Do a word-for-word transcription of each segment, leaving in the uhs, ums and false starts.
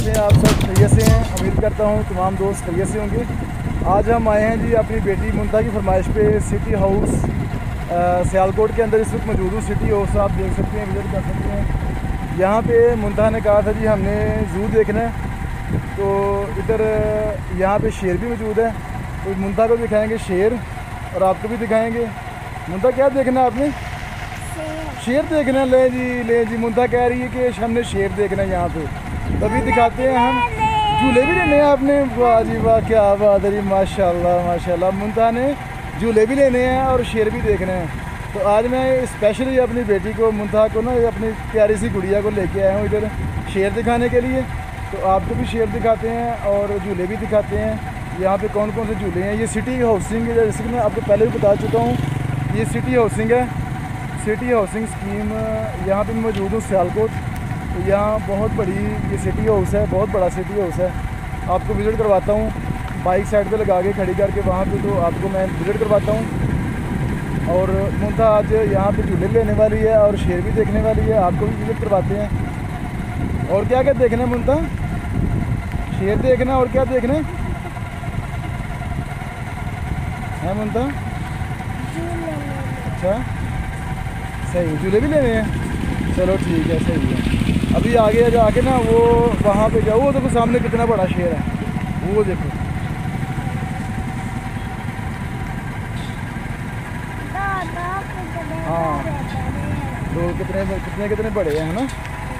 कैसे हैं आप सब? खैरियत से हैं? उम्मीद करता हूँ तमाम दोस्त खैरियत से होंगे। आज हम आए हैं जी अपनी बेटी मुंता की फरमाइश पे सिटी हाउस सियालकोट के अंदर इस वक्त मौजूद हूँ। सिटी हाउस आप देख सकते हैं, विज़िट कर सकते हैं। यहाँ पे मुंता ने कहा था जी हमने ज़ू देखना है, तो इधर यहाँ पे शेर भी मौजूद है, तो मुंता को दिखाएंगे शेर और आपको भी दिखाएंगे। मुंता क्या देखना है आपने? शेर देखना। ले जी ले जी मुंता कह रही है कि हमने शेर देखना है यहाँ पे, तभी दिखाते हैं हम। झूले भी लेने हैं आपने? वाह जी वाह, क्या बात है जी, माशाल्लाह माशाल्लाह। मुंता ने झूले भी लेने हैं और शेर भी देखने हैं। तो आज मैं स्पेशली अपनी बेटी को मुंता को ना अपनी प्यारी सी गुड़िया को लेके आया हूँ इधर शेर दिखाने के लिए। तो आपको भी शेर दिखाते हैं और झूले भी दिखाते हैं। यहाँ पे कौन कौन से झूले हैं। ये सिटी हाउसिंग है, जैसे कि मैं आपको पहले भी बता चुका हूँ, ये सिटी हाउसिंग है। सिटी हाउसिंग स्कीम यहाँ पे मौजूद हूँ सियालकोट। तो यहाँ बहुत बड़ी ये सिटी हाउस है, बहुत बड़ा सिटी हाउस है। आपको विज़िट करवाता हूँ, बाइक साइड पे लगा के खड़ी करके वहाँ पे, तो आपको मैं विज़िट करवाता हूँ। और मुंता आज यहाँ पे झूले लेने वाली है और शेर भी देखने वाली है, आपको भी विज़िट करवाते हैं। और क्या क्या देखना है मुंता? शेर देखना और क्या देखना है मुंता? अच्छा सही, झूले भी लेने हैं, चलो ठीक है, सही है। अभी आगे जाके ना वो वहाँ पे जाओ, वो देखो सामने कितना बड़ा शेर है, वो देखो। हाँ तो कितने कितने कितने बड़े हैं ना।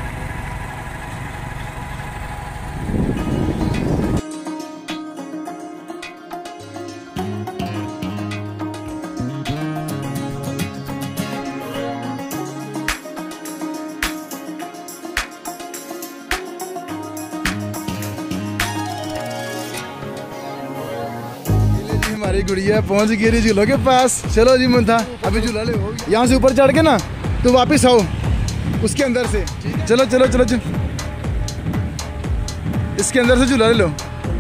हमारी गुड़िया पहुंच गई रही झूलों के पास। चलो जी मुंता अभी झूला ले, यहाँ से ऊपर चढ़ के ना तो वापस आओ उसके अंदर से। चलो चलो चलो चलो, इसके अंदर से झूला ले लो।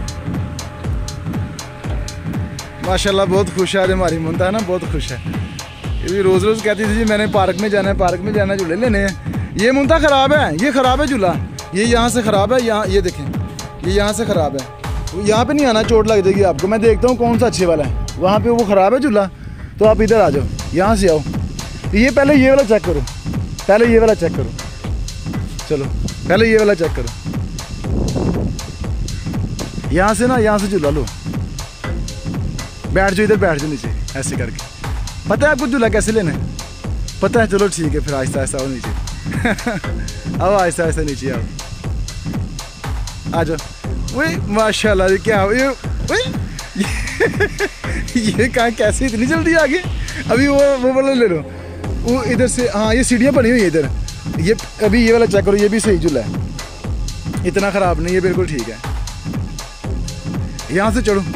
माशाल्लाह बहुत खुश है आज हमारी मुंता है ना, बहुत खुश है। ये भी रोज़ रोज़ कहती थी जी मैंने पार्क में जाना है, पार्क में जाना है, झूले लेने हैं। ये मुंता ख़राब है, ये ख़राब है झूला, ये यहाँ से ख़राब है। यहाँ ये देखें, ये यहाँ से ख़राब है, यहाँ पे नहीं आना, चोट लग जाएगी आपको। मैं देखता हूँ कौन सा अच्छे वाला है। वहाँ पे वो ख़राब है झूला, तो आप इधर आ जाओ, यहाँ से आओ। ये पहले ये वाला चेक करो, पहले ये वाला चेक करो। चलो पहले ये वाला चेक करो। यहाँ से ना, यहाँ से झूला लो, बैठ जाओ इधर, बैठ जाओ नीचे ऐसे करके। पता है आपको झूला कैसे लेना है? पता है? चलो ठीक है फिर, आहिस्ता आहिस्ता आओ नीचे। आओ आहिस्ता आहिस्ता नीचे आओ, आ जाओ। वही माशाल्लाह जी, क्या ये ये कहाँ कैसे इतनी जल्दी आ गए? अभी वो वो वाला ले लो, वो इधर से। हाँ ये सीढ़ियाँ बनी हुई है इधर। ये अभी ये वाला चेक करो, ये भी सही झूला है, इतना ख़राब नहीं है, बिल्कुल ठीक है। यहाँ से चढ़ो।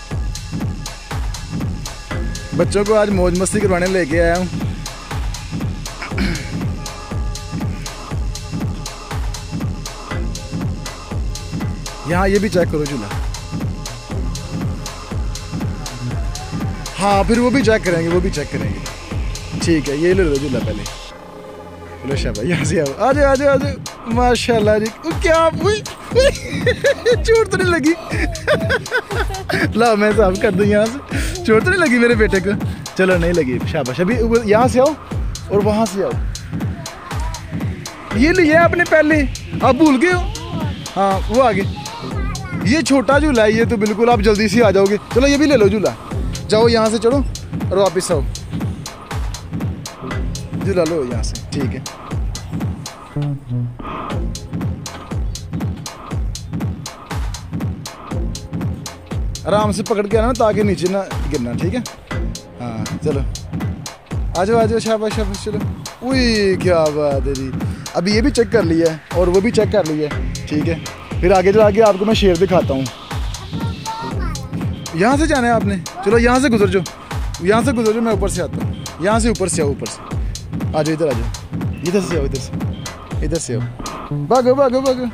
बच्चों को आज मौज मस्ती करवाने लेके आया हूँ। यहाँ ये भी चेक करो झूला। हाँ फिर वो भी चेक करेंगे, वो भी चेक करेंगे। ठीक है ये ले लो झूला पहले। चलो शाबाश, यहाँ से आओ, आ जाओ आ जाओ आ जाओ। माशाल्लाह जी, क्या चोट तो नहीं लगी? ला मैं साफ कर दूँ यहाँ से, चोट तो नहीं लगी मेरे बेटे को? चलो नहीं लगी, शाबाश। अभी यहाँ से आओ और वहाँ से आओ। ये लिया आपने पहले, आप भूल गए हो? हाँ वो आगे, ये छोटा झूला है ये, तो बिल्कुल आप जल्दी से आ जाओगे। चलो ये भी ले लो झूला, जाओ यहाँ से चढ़ो और वापस आओ, झूला लो यहाँ से। ठीक है आराम से पकड़ के आना ताकि नीचे ना गिरना, ठीक है? हाँ चलो आ जाओ आ जाओ, शाबाश शाबाश। चलो उई क्या बात है जी। अभी ये भी चेक कर लिया है और वो भी चेक कर लिया है, ठीक है। फिर आगे चला के आपको मैं शेर दिखाता हूँ। यहाँ से जाना है आपने? चलो यहाँ से गुजर जाओ, यहाँ से गुजर जाओ, मैं ऊपर से आता हूँ। यहाँ से ऊपर से आओ, ऊपर से आ जाओ, इधर आ जाओ, इधर से आओ, इधर से इधर से आओ, भागो भागो भागो।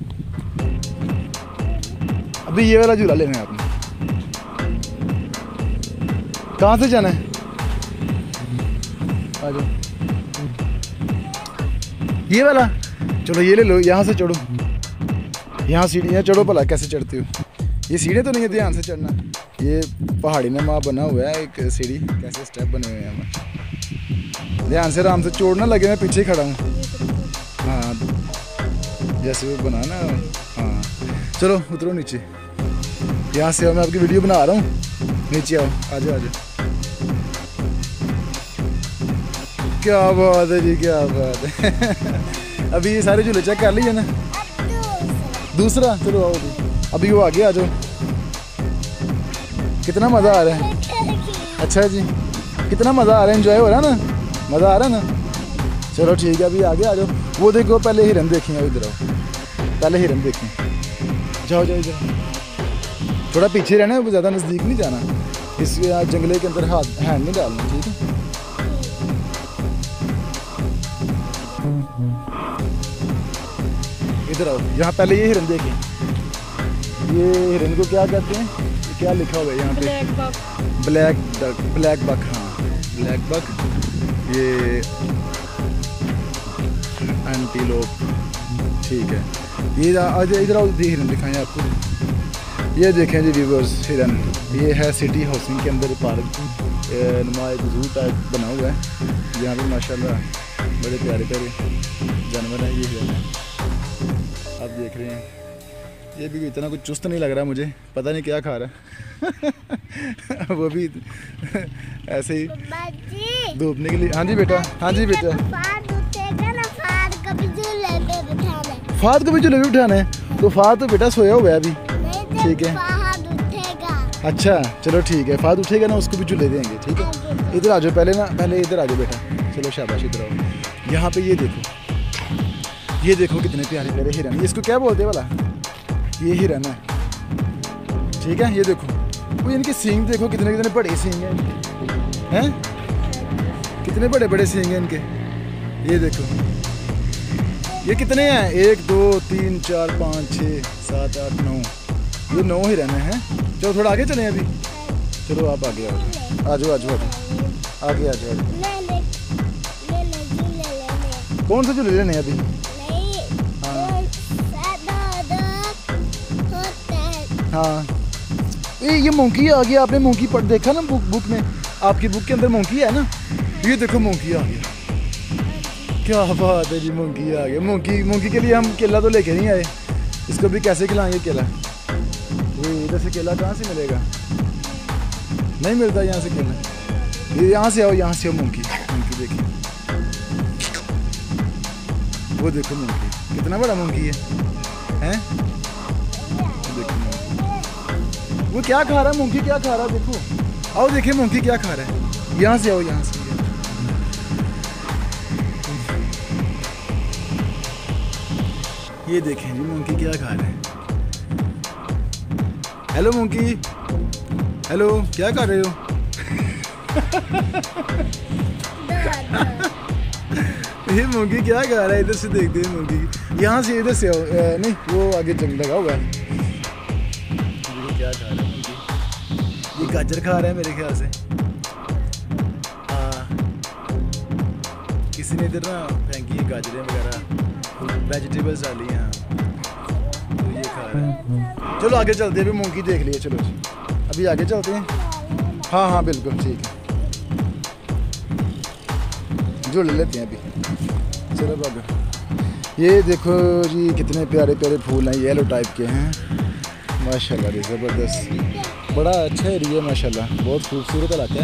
अभी ये वाला झूला लेना है आपने। कहाँ से जाना है? आ जाओ, ये वाला। चलो ये ले लो, यहाँ से चढ़ो, यहाँ सीढ़ियाँ चढ़ो भला कैसे चढ़ती हो? ये सीढ़ियाँ तो नहीं है, ध्यान से चढ़ना। ये पहाड़ी में माँ बना हुआ है एक सीढ़ी, कैसे स्टेप बने हुए हैं। ध्यान से आराम से, चोट ना लगे, मैं पीछे खड़ा हूँ। हाँ जैसे वो बना ना। हाँ चलो उतरो नीचे, यहाँ से मैं आपकी वीडियो बना रहा हूँ। नीचे आओ, आ जाओ आ जाओ। क्या बात है जी, क्या बात है। अभी ये सारे झूले चेक कर लीजिए ना। दूसरा चलो आओ अभी अभी वो आगे आ जाओ। कितना मज़ा आ रहा है। अच्छा जी, कितना मज़ा आ रहा है, एंजॉय हो रहा है ना, मज़ा आ रहा है ना। चलो ठीक है, अभी आगे आ जाओ। वो देखो पहले हिरन देखेंगे, इधर आओ, पहले हिरन देखें। जाओ जाओ इधर, थोड़ा पीछे रहना है, ज़्यादा नज़दीक नहीं जाना। इस जंगले के अंदर हाथ हैंड नहीं डालना, ठीक है। इधर आओ, यहाँ पहले ये हिरन देखें। ये हिरन को क्या कहते हैं, ये क्या लिखा हुआ है यहाँ पे? Black duck, black buck. हाँ ब्लैक बक। ये एंटीलोप, ठीक है। ये इधर आओ, हिरन दिखाएं आपको। ये देखें जी व्यूअर्स, हिरन। ये है सिटी हाउसिंग के अंदर पार्क नुमा एक ज़ू टाइप बना हुआ है। यहाँ पे माशाल्लाह बड़े प्यारे प्यारे जानवर हैं। ये हिरन है, आप देख रहे हैं। ये भी इतना कुछ चुस्त नहीं लग रहा मुझे, पता नहीं क्या खा रहा है। वो भी ऐसे ही धूपने के लिए। हाँ जी बेटा, हाँ जी बेटा। फाद को भी झूले भी उठाना है, तो फाद तो बेटा सोया हुआ है अभी, ठीक है। अच्छा चलो ठीक है, फाद उठेगा ना, उसको भी झूले देंगे, ठीक है। इधर आ जाओ पहले ना, पहले इधर आ जाओ बेटा। चलो शाबाश, इधर आओ। यहाँ पे ये देखो, ये देखो कितने प्यारे प्यारे हिरन। इसको क्या बोलते हैं भला? ये हिरन है, ठीक है। ये देखो, वो इनके सींग देखो, कितने कितने बड़े सींग हैं इनके, हैं कितने बड़े बड़े सींग हैं इनके। ये देखो, ये कितने हैं? एक दो तीन चार पाँच छः सात आठ नौ, ये नौ हिरन हैं। चलो थोड़ा आगे चलें अभी। चलो आप आगे आ जाओ, आ जाओ आ जाओ आगे आ जाओ। कौन सा झूले लेने अभी? हाँ ये ये मोंकी आ गया। आपने मोंकी पढ़ देखा ना बुक बुक में, आपकी बुक के अंदर मोंकी है ना। ये देखो मोंकी आ गया, क्या बात है जी, मोंकी आ गया। मोंकी मोंकी के लिए हम केला तो लेके नहीं आए, इसको भी कैसे खिलाएंगे केला? ये इधर से केला कहाँ से मिलेगा? नहीं मिलता यहाँ से केला। ये यहाँ से आओ, यहाँ से आओ। मोंकी मोंकी देखिए, वो देखो मोंकी, कितना बड़ा मोंकी है, हैं? वो क्या खा रहा है? मोंकी क्या खा रहा है? देखो, आओ देखिए मोंकी क्या खा रहा है। यहाँ से आओ, यहाँ से। ये देखें जी मोंकी क्या खा रहा है। हेलो मोंकी, हेलो, क्या कर रहे हो? ये मोंकी क्या खा रहा है? इधर से देखते हैं मोंकी। यहाँ से, इधर से आओ। नहीं, वो आगे जंग लगा हुआ है। क्या खा रहा है मोंकी? ये गाजर खा रहा है मेरे ख्याल से। हाँ, किसी ने इधर ना फेंकी है गाजरें वगैरह, वेजिटेबल्स डाली हैं, तो ये खा रहा है। चलो आगे चलते हैं, अभी मोंकी देख लिए। चलो अभी आगे चलते हैं। हाँ हाँ बिल्कुल ठीक है, जो ले लेते हैं अभी। चलो बाबा, ये देखो जी कितने प्यारे प्यारे फूल हैं, येलो टाइप के हैं माशाल्लाह, ज़बरदस्त। बड़ा अच्छा एरिया माशाल्लाह, बहुत खूबसूरत इलाका है,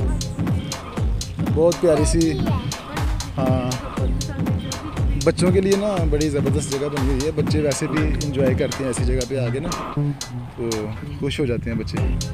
बहुत प्यारी सी। हाँ, बच्चों के लिए ना बड़ी ज़बरदस्त जगह बनी हुई है। बच्चे वैसे भी इंजॉय करते हैं ऐसी जगह पे आके ना, तो खुश हो जाते हैं बच्चे।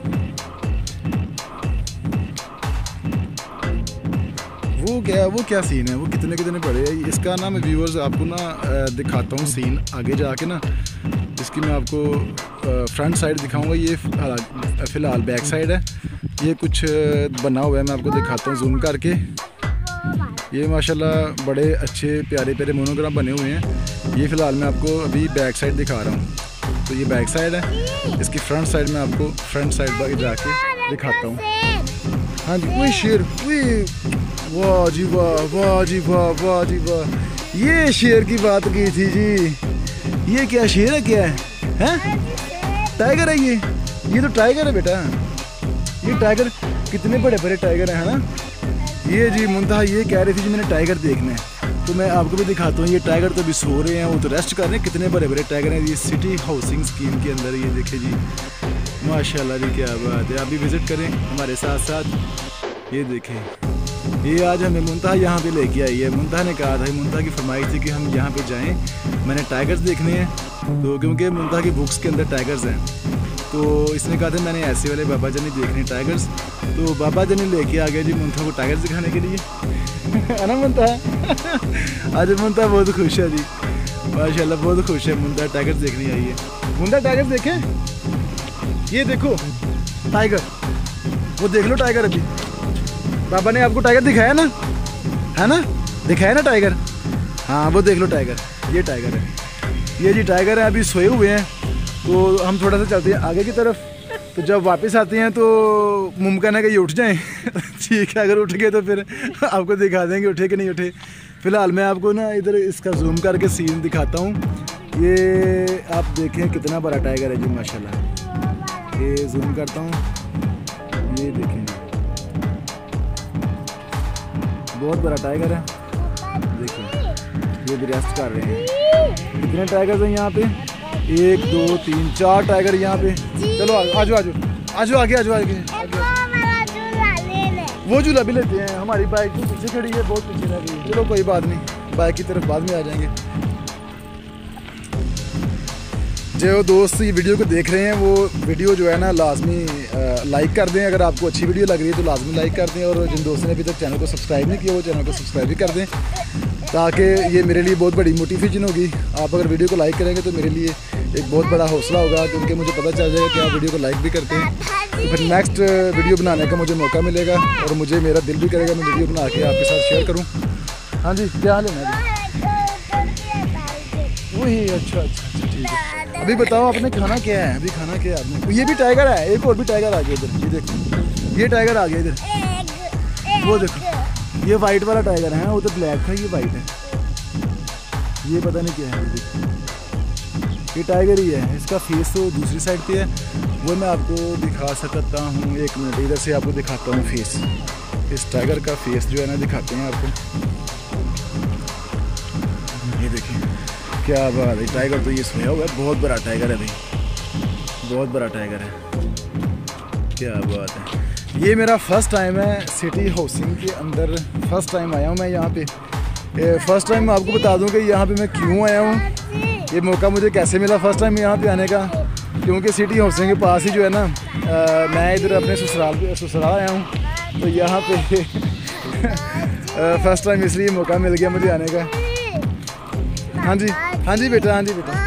वो क्या वो क्या सीन है, वो कितने कितने बड़े हैं। इसका ना मैं व्यूअर्स आपको ना दिखाता हूँ सीन आगे जाके ना। इसकी मैं आपको फ्रंट साइड दिखाऊंगा। ये फ़िलहाल बैक साइड है, ये कुछ बना हुआ है, मैं आपको दिखाता हूँ जूम करके। ये माशाल्लाह बड़े अच्छे प्यारे प्यारे मोनोग्राम बने हुए हैं। ये फ़िलहाल मैं आपको अभी बैक साइड दिखा रहा हूँ, तो ये बैक साइड है। इसकी फ्रंट साइड में आपको फ्रंट साइड पर जाके दिखाता हूँ। हाँ जी, वही शेर, वही, वाह जी वाह, वाह जी वाह, वाह जी वाह। ये शेर की बात की थी जी, ये क्या शेर है, क्या है? हैं? टाइगर है ये ये तो टाइगर है बेटा। ये टाइगर कितने बड़े बड़े टाइगर हैं, है ना। ये जी मुंतहा ये कह रही थी जी मैंने टाइगर देखना है, तो मैं आपको भी दिखाता हूँ। ये टाइगर तो अभी सो रहे हैं, वो तो रेस्ट कर रहे हैं। कितने बड़े बड़े टाइगर हैं ये सिटी हाउसिंग स्कीम के अंदर। ये देखे जी माशाल्लाह जी, क्या बात है। आप भी विज़िट करें हमारे साथ साथ। ये देखें, ये आज हमें मुंतहा यहाँ पे लेके आई है। मुंतहा ने कहा था, मुंतहा की फरमाइश थी कि हम यहाँ पे जाएं, मैंने टाइगर्स देखने हैं। तो क्योंकि मुंतहा की बुक्स के अंदर टाइगर्स हैं, तो इसने कहा था मैंने ऐसे वाले बाबा जानी देखने टाइगर्स। तो बाबा जानी लेके आ गए जी मुंतहा को टाइगर्स दिखाने के लिए, है ना मुंतहा। आज मुंतहा बहुत खुश है जी, माशाल्लाह बहुत खुश है। मुंतहा टाइगर्स देखने आई है। मुंतहा टाइगर्स देखें, ये देखो टाइगर, वो देख लो टाइगर। अभी बाबा ने आपको टाइगर दिखाया ना, है ना, दिखाया ना टाइगर। हाँ वो देख लो टाइगर, ये टाइगर है, ये जी टाइगर है। अभी सोए हुए हैं, तो हम थोड़ा सा चलते हैं आगे की तरफ। तो जब वापस आते हैं तो मुमकिन है कि ये उठ जाएं। ठीक है, अगर उठ गए तो फिर आपको दिखा देंगे उठे कि नहीं उठे। फ़िलहाल मैं आपको ना इधर इसका जूम करके सीन दिखाता हूँ। ये आप देखें कितना बड़ा टाइगर है जी माशाल्लाह। ये जूम करता हूँ, ये देखें बहुत बड़ा टाइगर है। देखिए ये भी रेस्ट कर रहे हैं। कितने टाइगर्स हैं यहाँ पे? एक दो तीन चार टाइगर यहाँ पे। चलो आजो आजो आजो आगे आजो आगे, आगे। वो झूला भी लेते हैं। हमारी बाइक तो पीछे खड़ी है, बहुत पीछे रह गई। चलो कोई बात नहीं, बाइक की तरफ बाद में आ जाएंगे। जो दोस्त ये वीडियो को देख रहे हैं वो वीडियो जो है ना लाजमी लाइक कर दें। अगर आपको अच्छी वीडियो लग रही है तो लाजमी लाइक कर दें। और जिन दोस्तों ने अभी तक चैनल को सब्सक्राइब नहीं किया वो चैनल को सब्सक्राइब भी कर दें, ताकि ये मेरे लिए बहुत बड़ी मोटिवेशन होगी। आप अगर वीडियो को लाइक करेंगे तो मेरे लिए एक बहुत बड़ा हौसला होगा, क्योंकि मुझे पता चल जाएगा कि आप वीडियो को लाइक भी करते हैं। तो फिर नेक्स्ट वीडियो बनाने का मुझे मौका मिलेगा, और मुझे मेरा दिल भी करेगा मैं वीडियो बना के आपके साथ शेयर करूँ। हाँ जी, क्या हाल है? वही, अच्छा अच्छा अच्छा ठीक है। अभी बताओ आपने खाना क्या है? अभी खाना क्या है आपने? ये भी टाइगर है, एक और भी टाइगर आ गया इधर। ये देखो, ये टाइगर आ गया इधर। वो देखो, ये वाइट वाला टाइगर है, वो तो ब्लैक था, ये वाइट है। ये पता नहीं क्या है, ये टाइगर ही है। इसका फेस तो दूसरी साइड पे है, वो मैं आपको दिखा सकता हूँ। एक मिनट, इधर से आपको दिखाता हूँ फेस। इस टाइगर का फेस जो है ना दिखाते हैं आपको। ये देखिए क्या बात है, टाइगर तो ये सोया हुआ है। बहुत बड़ा टाइगर है भाई, बहुत बड़ा टाइगर है, क्या बात है। ये मेरा फर्स्ट टाइम है सिटी हाउसिंग के अंदर, फर्स्ट टाइम आया हूँ मैं यहाँ पे। फर्स्ट टाइम मैं आपको बता दूँ कि यहाँ पे मैं क्यों आया हूँ, ये मौका मुझे कैसे मिला फर्स्ट टाइम यहाँ पे आने का। क्योंकि सिटी हाउसिंग के पास ही जो है ना, आ, मैं इधर अपने ससुराल ससुराल आया हूँ, तो यहाँ पे फर्स्ट टाइम इसलिए मौका मिल गया मुझे आने का। हाँ जी हाँ जी बेटा, हाँ जी बेटा,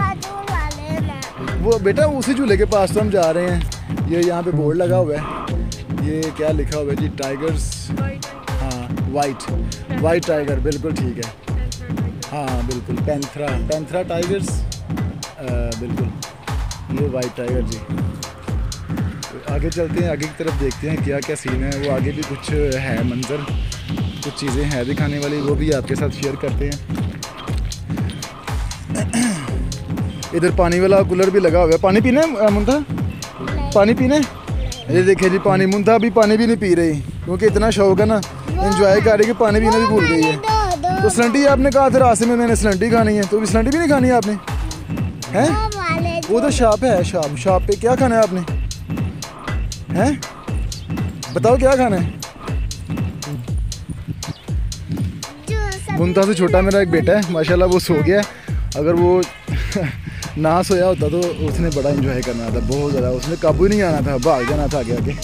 वो बेटा उसी झूले के पास तो हम जा रहे हैं। ये यहाँ पे बोर्ड लगा हुआ है, ये क्या लिखा हुआ है जी? टाइगर्स, हाँ वाइट वाइट टाइगर, बिल्कुल ठीक है। हाँ बिल्कुल, पैंथरा पैंथरा टाइगर्स, बिल्कुल ये वाइट टाइगर जी। आगे चलते हैं, आगे की तरफ देखते हैं क्या क्या सीन है। वो आगे भी कुछ है मंजर, कुछ चीज़ें हैं दिखाने वाली, वो भी आपके साथ शेयर करते हैं। इधर पानी वाला कूलर भी लगा हुआ है। पानी पीना है मुंतहा? पानी पीना है? ये देखिए जी पानी, मुंतहा भी पानी भी नहीं पी रही, क्योंकि इतना शौक है ना, एंजॉय कर रही कि पानी पीना भी भूल गई है। तो सलंटी आपने कहा था रास्ते में मैंने सलंटी खानी है, तो अभी सलंटी भी नहीं खानी है आपने? हैं? वो तो शॉप है, शॉप शॉप पे क्या खाना है आपने? हैं? बताओ क्या खाना है? मुंतहा से छोटा मेरा एक बेटा है, माशाल्लाह वो सो गया। अगर वो ना सोया होता तो उसने बड़ा एंजॉय करना था, बहुत ज़्यादा। उसने काबू नहीं आना था, भाग जाना था आगे आगे।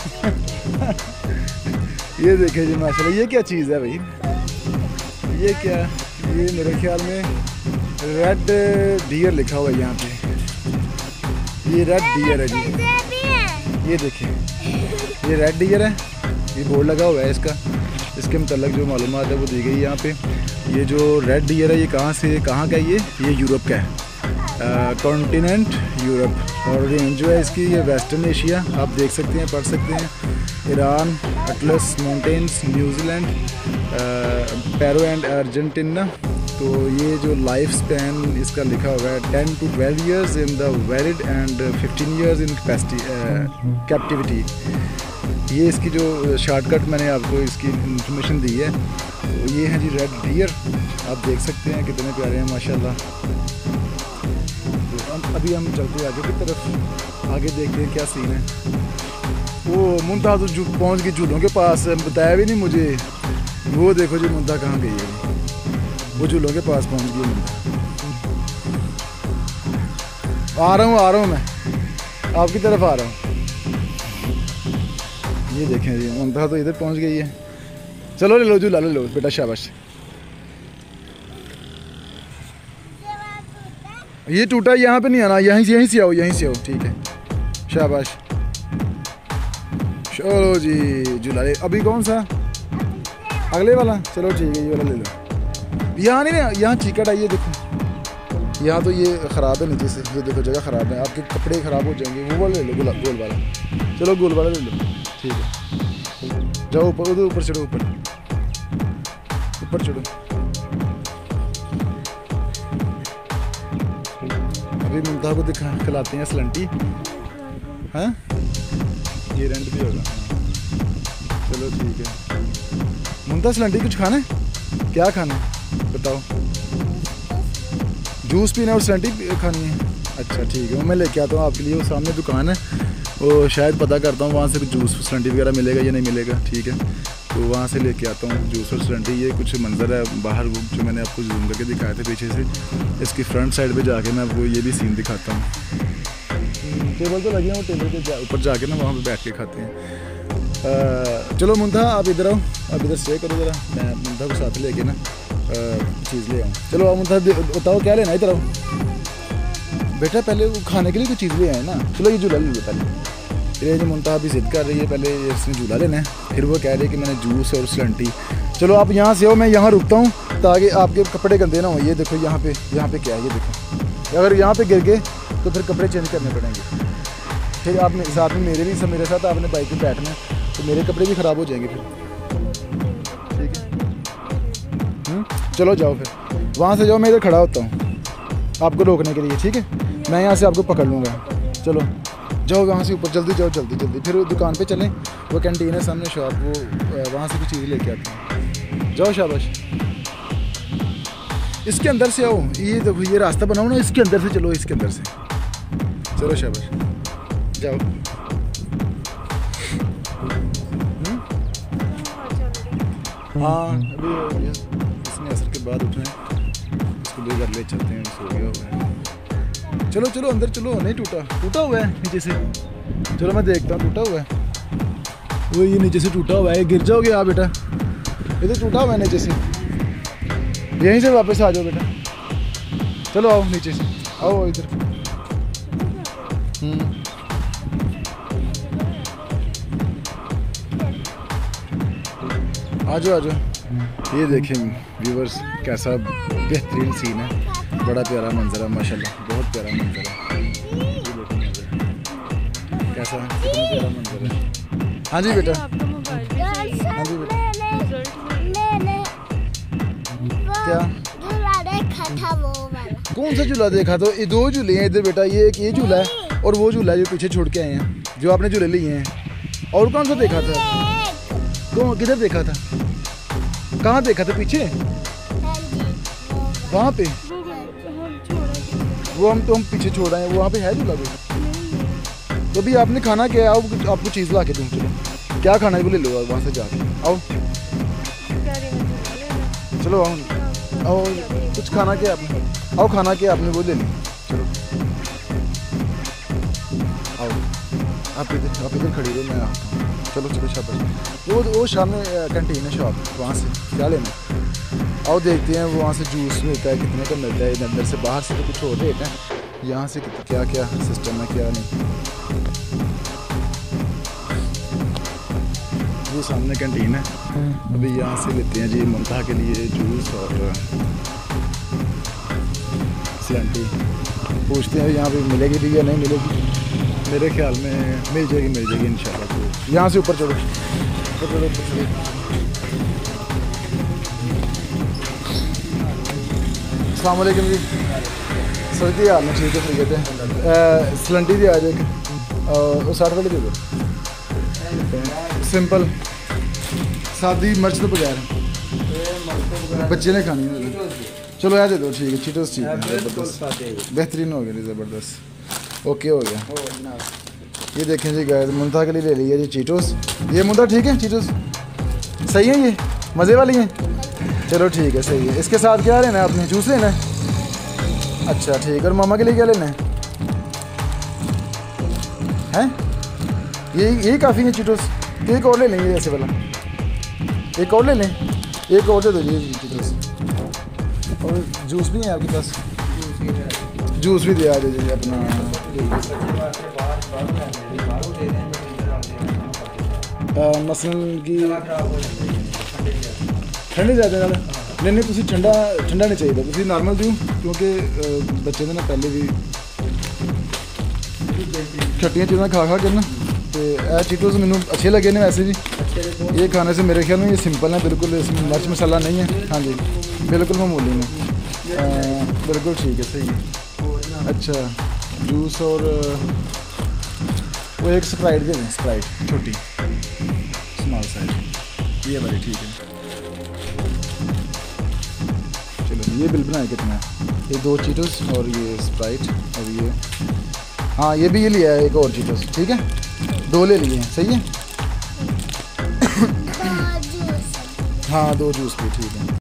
ये देखे जी माशाल्लाह, ये क्या चीज़ है भाई? ये क्या? ये मेरे ख्याल में रेड डियर लिखा हुआ है यहाँ पे। ये रेड डियर है जी, ये देखिए, ये रेड डियर है। ये बोर्ड लगा हुआ है इसका, इसके मतलब जो मालूमात है वो दी गई यहाँ पे। ये जो रेड डियर है ये कहाँ से कहाँ का है? ये ये यूरोप का है, कॉन्टिनेंट यूरोप। और रेंज जो है इसकी ये वेस्टर्न एशिया, आप देख सकते हैं, पढ़ सकते हैं। Iran, Atlas mountains, New Zealand, Peru and Argentina, तो ये जो लाइफ स्पैन इसका लिखा हुआ है ten to twelve years in the wild and fifteen years in capacity captivity. ये इसकी जो शॉर्टकट मैंने आपको इसकी इंफॉर्मेशन दी है। तो ये है जी रेड डियर, आप देख सकते हैं कितने प्यारे हैं माशाल्लाह। तो अब अभी हम चलते हैं आगे की तरफ, आगे देखते हैं क्या सीन है। वो मुंता तो पहुंच गई झूलों के पास, बताया भी नहीं मुझे। वो देखो जी मुंता कहाँ गई है, वो झूलों के पास पहुंच गई मुंता। आ रहा हूँ आ रहा हूँ मैं आपकी तरफ आ रहा हूँ। ये देखें जी मुंता तो इधर पहुंच गई है। चलो ले लो झूला ले लो बेटा, शाबाश। ये टूटा, यहाँ पे नहीं आना, यहीं से यहीं से आओ, यहीं से आओ, ठीक है, शाबाश। चलो जी झूला ले, अभी कौन सा अगले वाला, चलो ठीक है ये वाला ले लो। यहाँ नहीं ना, यहाँ चिकट आई है देखो, यहाँ तो ये ख़राब है नीचे से, ये देखो जगह ख़राब है, आपके कपड़े ख़राब हो जाएंगे। वो वाला ले लो, गोल गोल वाला, चलो गोल वाला ले लो, ठीक है। जाओ ऊपर, उधर ऊपर चढ़ो, ऊपर ऊपर चढ़ो। अभी मुमता को दिखा खिलाते हैं सलंटी, हाँ ये रेंट भी होगा, चलो ठीक है। मुमता सलंटी कुछ खाना है, क्या खाना है बताओ? जूस पीना और सलंटी खानी है, अच्छा ठीक है, मैं लेके आता हूँ आपके लिए। वो सामने दुकान है, वो शायद पता करता हूँ वहाँ से कुछ जूस सलंटी वगैरह मिलेगा या नहीं मिलेगा, ठीक है, तो वहाँ से लेके आता हूँ जूस और सलंटी। ये कुछ मंजर है बाहर जो मैंने आपको जूम करके दिखाए थे पीछे से, इसकी फ्रंट साइड पे जाके मैं आपको ये भी सीन दिखाता हूँ। टेबल तो लगे हैं, वो टेबल के ऊपर जाके ना वहाँ पे बैठ के खाते हैं। आ, चलो मुंता आप इधर आओ, आप इधर स्टे करो ज़रा, मैं मुंता को साथ लेके ना चीज़ ले आऊँ। चलो आप मुंता बताओ क्या लेना है, इधर आओ बेटा, पहले वो खाने के लिए कोई चीज़ ले आए ना। चलो ये झूला ले लो पहले, ये जो मुंता अभी ज़िद कर रही है, पहले इसने झूला लेना है, फिर वो कह रही है कि मैंने जूस और सलंटी। चलो आप यहाँ से आओ, मैं यहाँ रुकता हूँ ताकि आपके कपड़े गंदे ना हो। ये देखो यहाँ पे, यहाँ पे क्या है ये देखो, अगर यहाँ पे गिर गए तो फिर कपड़े चेंज करने पड़ेंगे। फिर आप साथ में मेरे भी सब मेरे साथ आपने बाइक पे बैठना है, तो मेरे कपड़े भी ख़राब हो जाएंगे फिर, ठीक है। चलो जाओ फिर, वहाँ से जाओ, मैं इधर खड़ा होता हूँ आपको रोकने के लिए, ठीक है, मैं यहाँ से आपको पकड़ लूँगा। चलो जाओ वहाँ से ऊपर, जल्दी जाओ, जल्दी जल्दी, फिर दुकान पे चलें, वो कैंटीन है सामने शॉप, वो वहाँ से कुछ चीज़ लेके आते हैं। जाओ शाबाश, इसके अंदर से आओ, ये देखो ये रास्ता बनाओ ना, इसके अंदर से चलो, इसके अंदर से चलो शाबाश, जाओ। हाँ अभी इसने असर के बाद उठना है, इसको ले घर ले चलते हैं, सो गया हुआ है। चलो चलो अंदर चलो, नहीं टूटा, टूटा हुआ है नीचे से, चलो मैं देखता हूँ टूटा हुआ है, वो ये नीचे से टूटा हुआ है, गिर जाओगे आप बेटा, ये तो टूटा हुआ है नीचे से, यहीं से वापस आ जाओ बेटा, चलो आओ नीचे से, आओ इधर। आ जाओ आ जाओ। ये देखें व्यूवर्स कैसा बेहतरीन सीन है, बड़ा प्यारा मंजर है माशाल्लाह, बहुत प्यारा मंजर है। ये देखें मंजर कैसा है, कितना प्यारा मंजर है। हाँ जी बेटा, हाँ जी बेटा, क्या कौन सा झूला देखा? तो ये दो झूले हैं इधर बेटा, ये एक ये झूला है और वो झूला है जो पीछे छोड़ के आए हैं, जो आपने झूले लिए हैं। और कौन सा देखा था? तो किधर देखा था, कहाँ देखा था? पीछे वहाँ पे, वो हम तो हम पीछे छोड़ रहे हैं, वहाँ पे है झूला भी। तो भी आपने खाना क्या है? आपको आपको चीज़ ला के दूँ, चलो क्या खाना है वो ले लो वहाँ से जाके, आओ चलो आओ आओ, कुछ खाना क्या आपने, आओ खाना क्या आपने वो ले लो, चलो आओ आप इधर, आप इधर खड़ी रहो, मैं आता हूँ, चलो चलो शाबाश। वो वो सामने कैंटीन है शॉप, वहाँ से क्या लेना, आओ देखते हैं वहाँ से जूस मिलता है, कितने का मिलता है, अंदर से बाहर से तो कुछ और रेट है, यहाँ से क्या क्या सिस्टम है क्या नहीं। वो सामने कैंटीन है, अभी यहाँ से लेते हैं जी मुमता के लिए जूस और सलंटी, पूछते हैं यहाँ पे मिलेगी भी या नहीं मिलेगी, मेरे ख्याल में मिल जाएगी, मिल जाएगी इंशाल्लाह। तो यहाँ से ऊपर चढ़ो, ऊपर चढ़ो, ऊपर चढ़ो। अस्सलाम वालेकुम जी। सर्दी हाल में ठीक है फ्री है सलंटी भी आ जाएगी और साठ वाली दे दो सिंपल सादी मिर्च तो बगैर बच्चे ने खानी है। चलो यार दे दो ठीक है चीटोस ठीक है बेहतरीन हो गया जी ज़बरदस्त ओके हो गया। ये देखें जी गाइस मुंता के लिए ले लिया जी चीटोस। ये मुंता ठीक है चीटोस सही है ये मज़े वाली हैं। चलो ठीक है सही है। इसके साथ क्या लेना है आपने जूस लेना है अच्छा ठीक है। और मामा के लिए क्या लेना है हैं यही यही काफ़ी है चीटोस एक और ले लेंगे ऐसे वाला एक और ले लें एक और दे दो जी चीटोस। और जूस भी है आपके पास जूस भी दिया दीजिए अपना मसलन की ठंडे ज़्यादा नाल नहीं नहीं तुसी ठंडा ठंडा नहीं चाहिए तुसी नॉर्मल दियो क्योंकि बच्चे ने ना पहले भी खट्टियाँ चीज़ें खा खा के ना तो ए चीटोस मैंने अच्छे लगे ने वैसे भी ये खाने से मेरे ख्याल में ये सिंपल है बिल्कुल इसमें मिर्च मसाला नहीं है। हाँ जी बिल्कुल मामूली में बिल्कुल ठीक है सही है। अच्छा जूस और वो एक स्प्राइट दे दें स्प्राइट छोटी स्मॉल साइज ये वाली ठीक है। चलो ये बिल बनाए कितना है ये दो चीटोस और ये स्प्राइट और ये हाँ ये भी ये लिया है एक और चीटोस ठीक है दो ले लिए हैं सही है। हाँ दो जूस भी ठीक है।